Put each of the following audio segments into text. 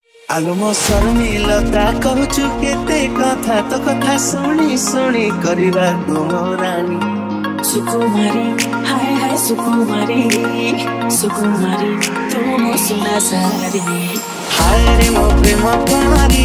आलो मो शर्मिलता कहूचु केते कथा तो कथा शुणी शुणी करवा तुम रानी सुकुमारी हाय हाय सुकुमारी सुकुमारी तुम सुना सारी हाय रे मो प्रेम कुमारी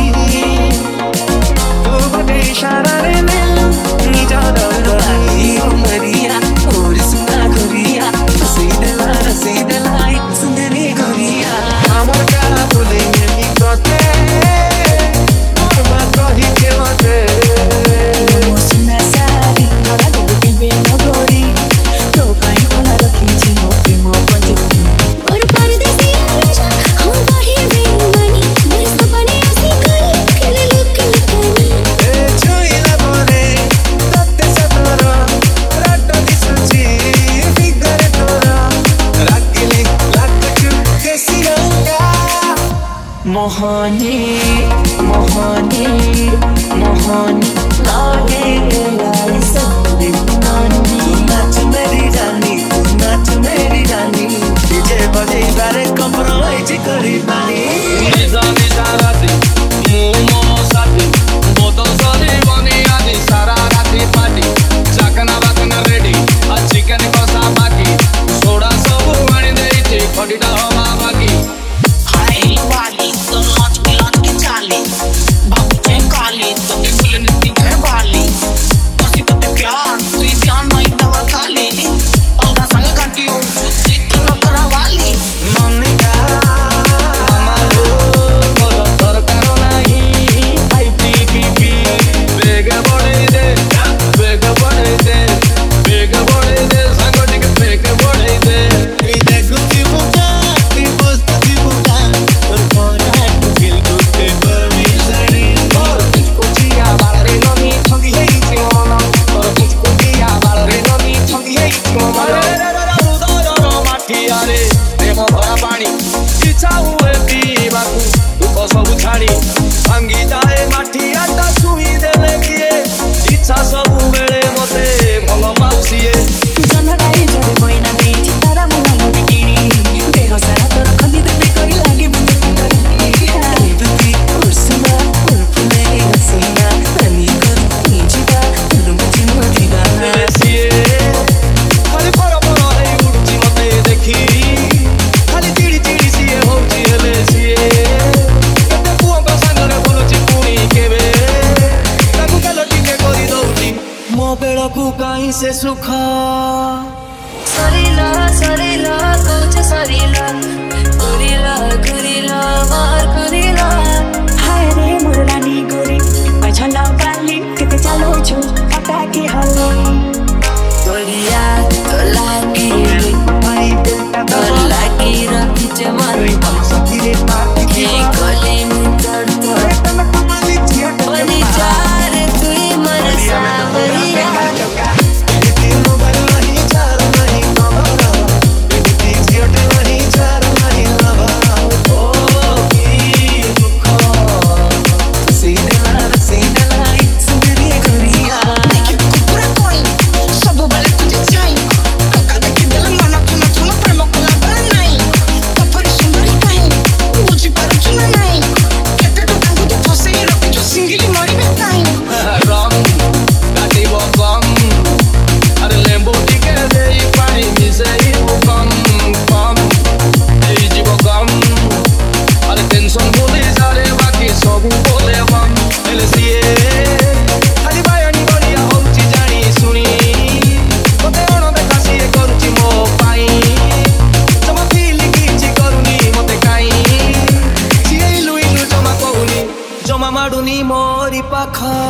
तू बटे इशारा रे निज दरबारी मरिया और सुना गोरिया सीधला सुंदरी गोरिया हमर का बोले नी कते मोर बात कहि के मते तुम सुना सारी तोरा दिल के न गोरी तो काई भला रखी छी मो प्रेम पंजरी और परदेसी राजा हम बाही बेईमानी मेरे सपने ऐसे करे खेले लोग लुकानी ए छुईला बोरे तत्ते सतरा राटो दिसुची फिगर तोरा राकिली लागचु केसिया मोहनी मोहनी मोहनी लागे लाई सब नानी नाच मेरी रानी तू नाच मेरी रानी डीजे बजे बारे कम्प्रोमाइज करी पानी निजा निजा राती मो साथी बोतल सरी बनी आदि सारा राती पार्टी चाकना बाकना रेडी आ चिकन कसा बाकी सोडा सब आनी देइछि खडीटा हवा बाकी हाय वाली तो लॉन्च की चाली भक्ते काली तो के फुल नीति है वाली पसी तो ते प्यार तू ध्यान नहीं दवा खाली अलगा संग काटी हो इतना करा वाली मनिका हमारो मोर दरकार नाही आई पी बेग बढ़े दे बेग बढ़े दे बेग बढ़े दे संग टिक बेग बढ़े दे ई देखुची बुका ती पोस्ती बुका और कोना तू दिल गुटे परमिशनी और किसको जिया बालरे नमी छंदी है जीवन और किसको जिया बालरे नमी छंदी है जीवन माटी आरे प्रेम भरा पानी इच्छा हुए पीवाकू दुख सब छाड़ी भांगी जाए माटी आटा छुई देले किए इच्छा सब बेले मते भल माउसीए जनराई जरे मोइना बेची तारा मन लगे किनी देह सारा तोर खली दे कोई लागे मुझे करी तुती उर्समा उर्फने हसीना तनी कर नीचिबा रुमची मोदिबा सिए खाली पर रे उड़ची मते देखी खाली चिड़ी चिड़ी सिए होची हेले सिए केते पुअंग संगरे बोलुची पुणी केबे ताकू केलो टिके करी दउची मो बेलकू काई से सुख सरीला सरीला कोच सरीला गुरीला मार गुरीला हाय रे मोर रानी गोरी पछला बाली केते चालो छु पता के हलो तोरिया तो लागी तो लागी रखी जमानी सखीरे पार्टी के गले में दर्द बनी चार तुई मन सावरिया ଜମା ମାଡୁନି ମୋରି ପାଖ